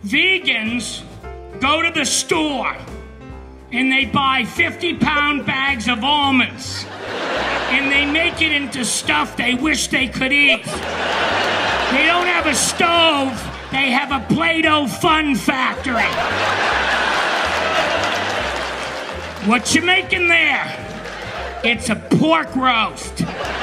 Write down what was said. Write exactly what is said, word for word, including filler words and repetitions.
Vegans go to the store and they buy fifty pound bags of almonds and they make it into stuff they wish they could eat. They don't have a stove, they have a Play-Doh fun factory. What you making there? It's a pork roast.